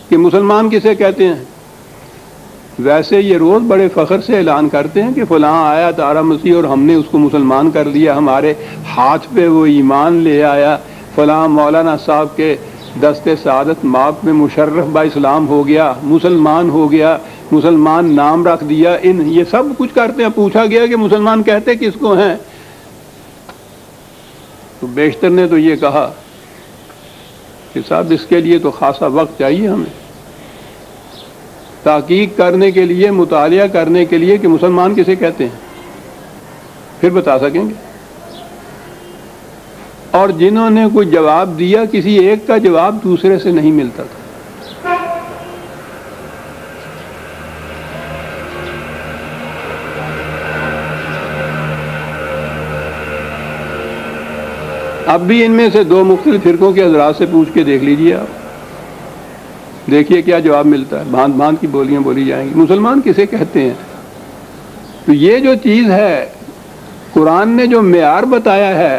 کہ مسلمان کسے کہتے ہیں؟ ویسے یہ روز بڑے فخر سے اعلان کرتے ہیں کہ فلاں آیا تارا مسیح اور ہم نے اس کو مسلمان کر دیا، ہمارے ہاتھ پہ وہ ایمان لے آیا، فلاں مولانا صاحب کے دست سعادت ماپ میں مشرف با اسلام ہو گیا، مسلمان ہو گیا، مسلمان نام رکھ دیا، یہ سب کچھ کرتے ہیں۔ پوچھا گیا کہ مسلمان کہتے کس کو ہیں؟ تو بیشتر نے تو یہ کہا کہ صاحب اس کے لیے تو خاصا وقت چاہیے ہمیں، تحقیق کرنے کے لیے، مطالعہ کرنے کے لیے کہ مسلمان کسے کہتے ہیں، پھر بتا سکیں گے۔ اور جنہوں نے کوئی جواب دیا، کسی ایک کا جواب دوسرے سے نہیں ملتا تھا۔ اب بھی ان میں سے دو مختلف فرقوں کے حضرات سے پوچھ کے دیکھ لیجئے آپ، دیکھیے کیا جواب ملتا ہے۔ بھانت بھانت کی بولیاں بولی جائیں گی۔ مسلمان کسے کہتے ہیں؟ تو یہ جو چیز ہے، قرآن نے جو معیار بتایا ہے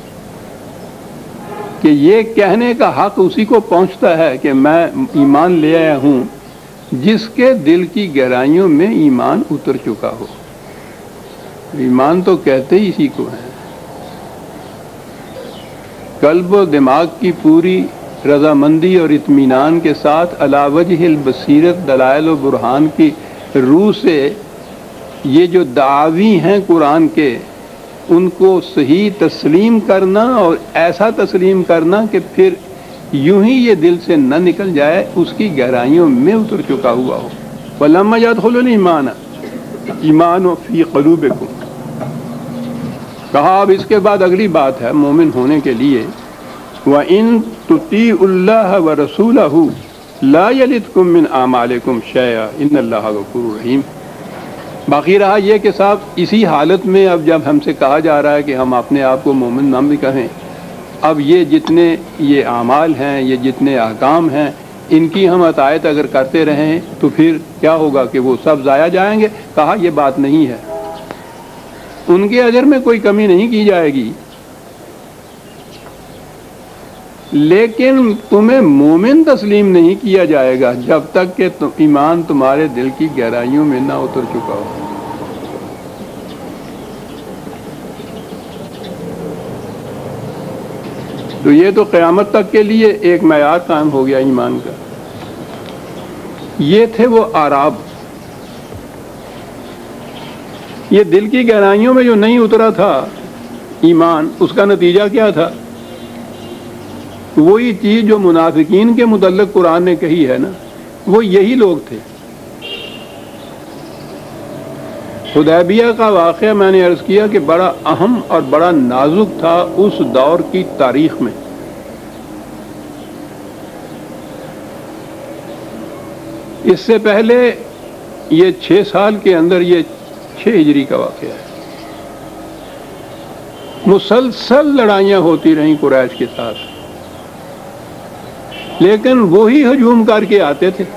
کہ یہ کہنے کا حق اسی کو پہنچتا ہے کہ میں ایمان لے آیا ہوں جس کے دل کی گہرائیوں میں ایمان اتر چکا ہو۔ ایمان تو کہتے ہی اسی کو ہے۔ قلب و دماغ کی پوری رضامندی اور اطمینان کے ساتھ علی وجہ البصیرت دلائل و برہان کی روح سے یہ جو دعاوی ہیں قرآن کے، ان کو صحیح تسلیم کرنا، اور ایسا تسلیم کرنا کہ پھر یوں ہی یہ دل سے نہ نکل جائے، اس کی گہرائیوں میں اتر چکا ہوا ہو۔ وَلَمَّا يَدْخُلُ الْإِيمَانَ ایمان فی قلوبکم، کہا اب اس کے بعد اگلی بات ہے مومن ہونے کے لیے، وَإِن تُطِيعُوا اللَّهَ وَرَسُولَهُ لَا يَلِتْكُم مِّنْ أَعْمَالِكُمْ شَيْئًا إِنَّ اللَّهَ غَفُورٌ رَحِيمٌ۔ باقی رہا یہ کہ صاحب اسی حالت میں اب جب ہم سے کہا جا رہا ہے کہ ہم اپنے آپ کو مومن نام بھی کہیں، اب یہ جتنے یہ اعمال ہیں، یہ جتنے احکام ہیں، ان کی ہم اطاعت اگر کرتے رہیں تو پھر کیا ہوگا کہ وہ سب ضائع جائیں گے؟ کہا یہ بات نہیں ہے، ان کے اجر میں کوئی کمی نہیں کی جائے گی، لیکن تمہیں مومن تسلیم نہیں کیا جائے گا جب تک کہ ایمان تمہارے دل کی گہرائیوں میں نہ اتر چکا ہو۔ تو یہ تو قیامت تک کے لیے ایک معیار قائم ہو گیا ایمان کا۔ یہ تھے وہ آراب، یہ دل کی گہرائیوں میں جو نہیں اترا تھا ایمان، اس کا نتیجہ کیا تھا؟ وہی چیز جو منافقین کے متعلق قرآن نے کہی ہے نا، وہ یہی لوگ تھے۔ حدیبیہ کا واقعہ میں نے عرض کیا کہ بڑا اہم اور بڑا نازک تھا اس دور کی تاریخ میں۔ اس سے پہلے یہ 6 سال کے اندر، یہ 6 ہجری کا واقعہ ہے، مسلسل لڑائیاں ہوتی رہیں قریش کے ساتھ، لیکن وہی ہجوم کر کے آتے تھے،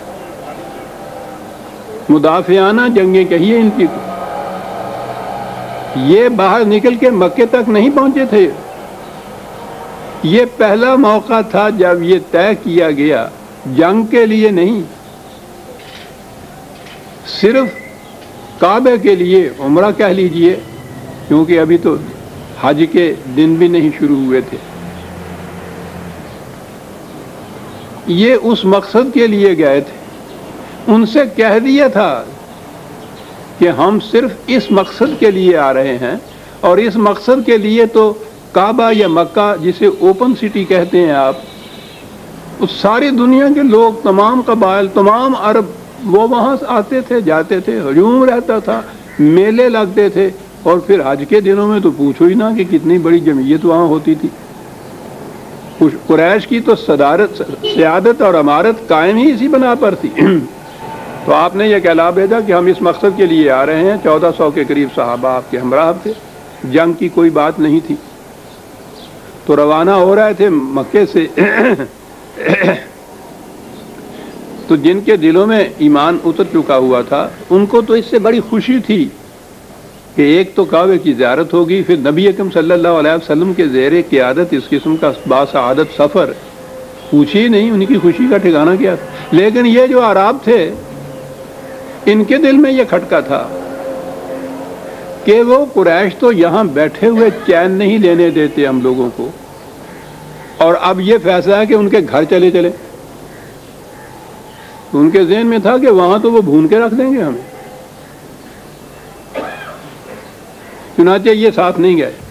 مدافعانہ جنگیں کہیے ان کی، یہ باہر نکل کے مکے تک نہیں پہنچے تھے۔ یہ پہلا موقع تھا جب یہ طے کیا گیا، جنگ کے لیے نہیں، صرف کعبے کے لیے، عمرہ کہہ لیجئے، کیونکہ ابھی تو حج کے دن بھی نہیں شروع ہوئے تھے۔ یہ اس مقصد کے لیے گئے تھے، ان سے کہہ دیا تھا کہ ہم صرف اس مقصد کے لیے آ رہے ہیں، اور اس مقصد کے لیے تو کعبہ یا مکہ جسے اوپن سٹی کہتے ہیں آپ، اس ساری دنیا کے لوگ، تمام قبائل، تمام عرب، وہ وہاں آتے تھے، جاتے تھے، ہجوم رہتا تھا، میلے لگتے تھے، اور پھر حج کے دنوں میں تو پوچھو ہی نہ کہ کتنی بڑی جمعیت وہاں ہوتی تھی۔ قریش کی تو سیادت اور امارت قائم ہی اسی بنا پر تھی۔ تو آپ نے یہ کہلا بھیجا کہ ہم اس مقصد کے لیے آ رہے ہیں۔ 1400 کے قریب صحابہ آپ کے ہمراہ تھے، جنگ کی کوئی بات نہیں تھی، تو روانہ ہو رہے تھے مکے سے۔ تو جن کے دلوں میں ایمان اتر چکا ہوا تھا، ان کو تو اس سے بڑی خوشی تھی کہ ایک تو کعبے کی زیارت ہوگی، پھر نبی اکرم صلی اللہ علیہ وسلم کے زیر قیادت اس قسم کا باسعادت سفر، پوچھی نہیں ان کی خوشی کا ٹھکانہ کیا تھا. لیکن یہ جو عرب تھے ان کے دل میں یہ کھٹکا تھا کہ وہ قریش تو یہاں بیٹھے ہوئے چین نہیں لینے دیتے ہم لوگوں کو، اور اب یہ فیصلہ ہے کہ ان کے گھر چلے چلے. ان کے ذہن میں تھا کہ وہاں تو وہ بھون کے رکھ دیں گے ہمیں، چنانچہ یہ ساتھ نہیں گئے.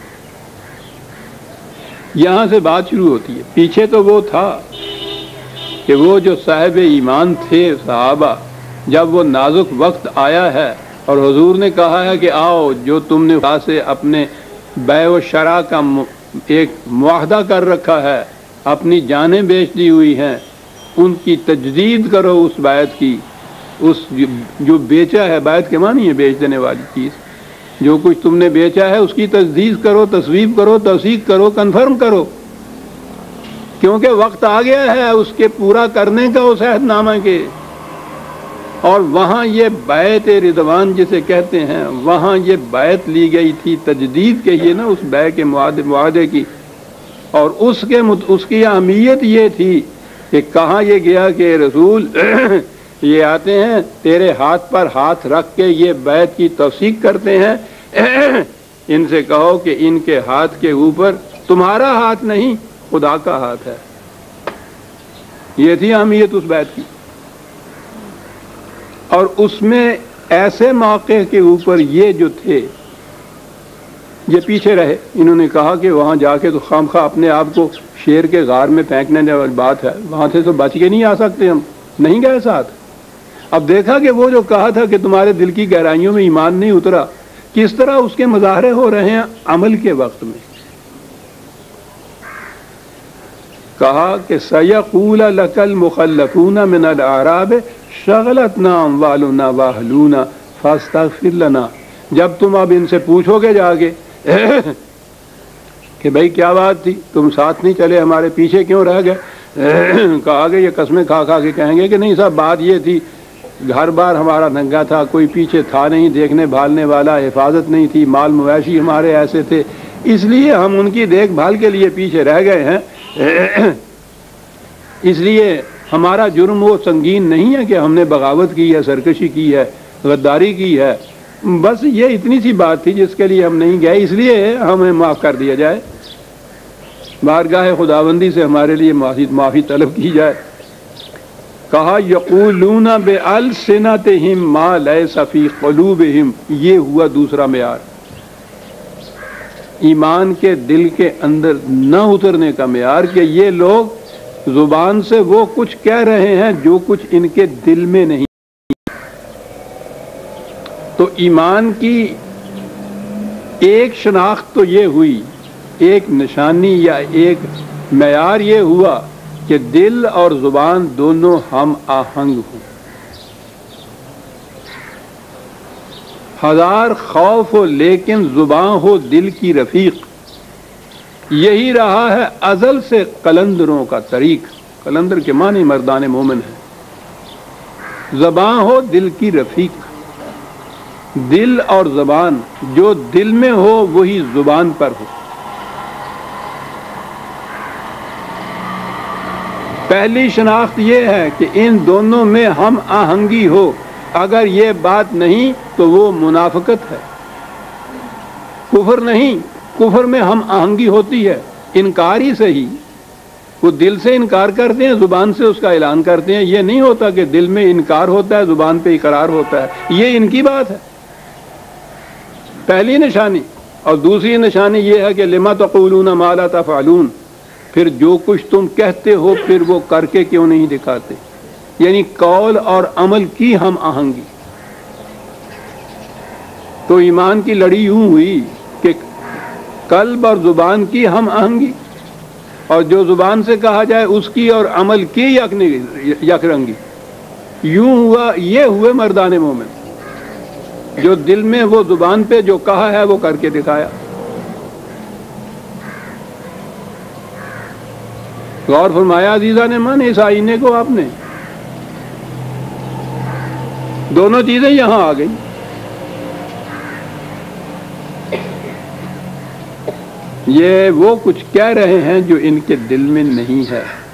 یہاں سے بات شروع ہوتی ہے. پیچھے تو وہ تھا کہ وہ جو صاحب ایمان تھے صحابہ، جب وہ نازک وقت آیا ہے اور حضور نے کہا ہے کہ آؤ جو تم نے خدا سے اپنے بیع و شرع کا ایک معاہدہ کر رکھا ہے، اپنی جانیں بیچ دی ہوئی ہیں، ان کی تجدید کرو. اس بیعت کی، اس جو بیچا ہے، بیعت کے معنی ہے بیچ دینے والی چیز، جو کچھ تم نے بیچا ہے اس کی تجدید کرو، تصویب کرو، توثیق کرو، کنفرم کرو، کیونکہ وقت آ گیا ہے اس کے پورا کرنے کا، اس عہد نامہ کے. اور وہاں یہ بیعت رضوان جسے کہتے ہیں، وہاں یہ بیعت لی گئی تھی، تجدید کہیے نا اس بیع کے معاہدے کی. اور اس کی اہمیت یہ تھی کہ کہاں یہ گیا کہ رسول یہ آتے ہیں تیرے ہاتھ پر ہاتھ رکھ کے یہ بیعت کی توثیق کرتے ہیں، ان سے کہو کہ ان کے ہاتھ کے اوپر تمہارا ہاتھ نہیں خدا کا ہاتھ ہے. یہ تھی اہمیت اس بیعت کی. اور اس میں ایسے موقع کے اوپر یہ جو تھے یہ پیچھے رہے. انہوں نے کہا کہ وہاں جا کے تو خام خواہ اپنے آپ کو شیر کے غار میں پھینکنے والی بات ہے، وہاں سے تو بچ کے نہیں آ سکتے، ہم نہیں گئے ساتھ. اب دیکھا کہ وہ جو کہا تھا کہ تمہارے دل کی گہرائیوں میں ایمان نہیں اترا، کس طرح اس کے مظاہرے ہو رہے ہیں عمل کے وقت میں. کہا کہ سَيَقُولَ لَكَ الْمُخَلَّفُونَ مِنَ الْأَعْرَابِ شَغَلَتْنَا أَمْوَالُنَا وَأَهْلُونَا فَاسْتَغْفِرْ لَنَا. جب تم اب ان سے پوچھو گے جا کے کہ بھائی کیا بات تھی، تم ساتھ نہیں چلے، ہمارے پیچھے کیوں رہ گئے، کہا کہ یہ قسمیں کھا کھا کے کہیں گے کہ نہیں صاحب بات یہ تھی، گھر بار ہمارا ننگا تھا، کوئی پیچھے تھا نہیں دیکھنے بھالنے والا، حفاظت نہیں تھی، مال مویشی ہمارے ایسے تھے، اس لیے ہم ان کی دیکھ بھال کے لیے پیچھے رہ گئے ہیں. اس لیے ہمارا جرم وہ سنگین نہیں ہے کہ ہم نے بغاوت کی ہے، سرکشی کی ہے، غداری کی ہے، بس یہ اتنی سی بات تھی جس کے لیے ہم نہیں گئے، اس لیے ہمیں معاف کر دیا جائے، بارگاہ خداوندی سے ہمارے لیے معافی طلب کی جائے. کہا یقولون بألسنتہم ما لیس فی قلوبہم. یہ ہوا دوسرا معیار، ایمان کے دل کے اندر نہ اترنے کا معیار، کہ یہ لوگ زبان سے وہ کچھ کہہ رہے ہیں جو کچھ ان کے دل میں نہیں. تو ایمان کی ایک شناخت تو یہ ہوئی، ایک نشانی یا ایک معیار یہ ہوا کہ دل اور زبان دونوں ہم آہنگ ہوں. ہزار خوف ہو لیکن زبان ہو دل کی رفیق. یہی رہا ہے ازل سے قلندروں کا طریق. قلندر کے معنی مردان مومن ہے. زبان ہو دل کی رفیق. دل اور زبان جو دل میں ہو وہی زبان پر ہو. پہلی شناخت یہ ہے کہ ان دونوں میں ہم آہنگی ہو. اگر یہ بات نہیں تو وہ منافقت ہے، کفر نہیں. کفر میں ہم آہنگی ہوتی ہے، انکار ہی صحیح. وہ دل سے انکار کرتے ہیں، زبان سے اس کا اعلان کرتے ہیں. یہ نہیں ہوتا کہ دل میں انکار ہوتا ہے زبان پہ اقرار ہوتا ہے. یہ ان کی بات ہے، پہلی نشانی. اور دوسری نشانی یہ ہے کہ لما تقولون ما لا تفعلون. پھر جو کچھ تم کہتے ہو پھر وہ کر کے کیوں نہیں دکھاتے. یعنی قول اور عمل کی ہم آہنگی. تو ایمان کی لڑی یوں ہوئی کہ قلب اور زبان کی ہم آہنگی، اور جو زبان سے کہا جائے اس کی اور عمل کی یک رنگی. یوں ہوا، یہ ہوئے مردان مومن، جو دل میں وہ زبان پہ جو کہا ہے وہ کر کے دکھایا. غور فرمایا عزیزان من اس آئینے کو آپ نے. دونوں چیزیں یہاں آ گئی. یہ وہ کچھ کہہ رہے ہیں جو ان کے دل میں نہیں ہے.